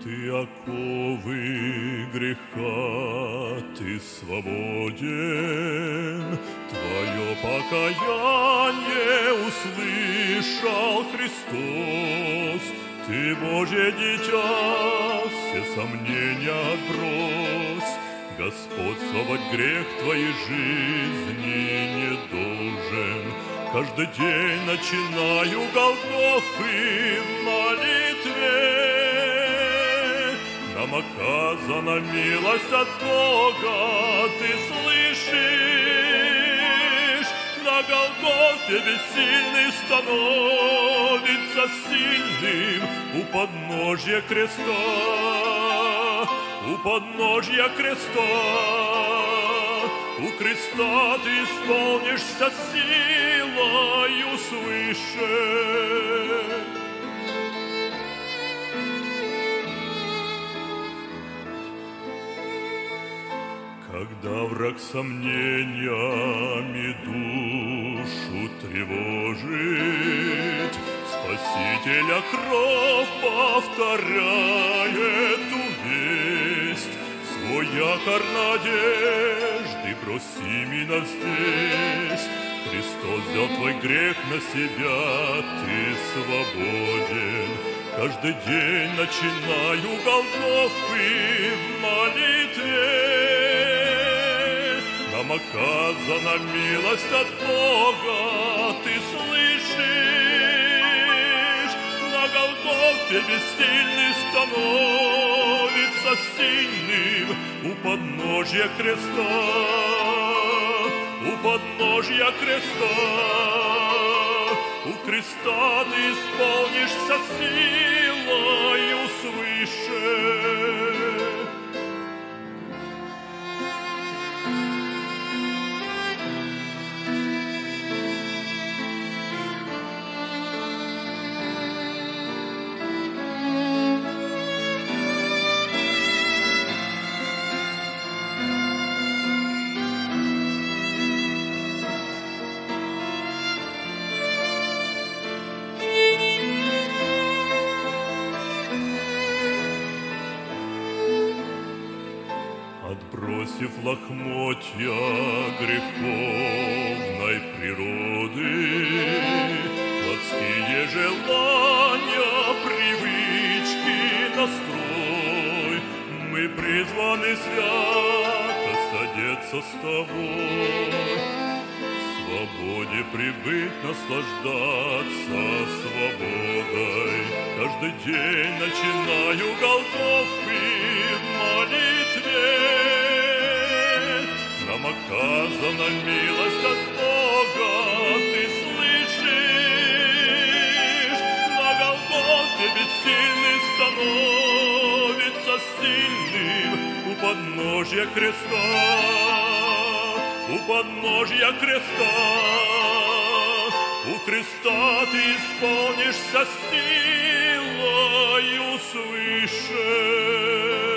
Ты оковы греха, ты свободен, твое покаяние услышал Христос. Ты, Божье дитя, все сомнения отбрось, господствовать грех твоей жизни не должен. Каждый день начинаю Голгофы в молитве. Нам оказана милость от Бога, ты слышишь? На Голгофе бессильный становится сильным у подножья креста, у подножья креста. У креста ты исполнишься силою свыше. Когда враг сомнениями душу тревожит, Спасителя кровь повторяет весть. Свой якорь надежды броси именно здесь. Христос взял твой грех на себя, ты свободен. Каждый день начинаю Голгофы в молитве. Нам оказана милость от Бога, ты слышишь? На Голгофе бессильный становится сильным у подножья креста, у подножья креста. У креста ты исполнишься силою свыше. Отбросив лохмотья греховной природы, плотские желания, привычки, настрой, мы призваны свято содеться с тобой. В свободе прибыть, наслаждаться свободой. Каждый день начинаю Голгофы в молитве. Нам оказана милость от Бога, ты слышишь? На Голгофе бессильный становится сильным у подножья креста, у подножья креста. У креста ты исполнишься силою свыше.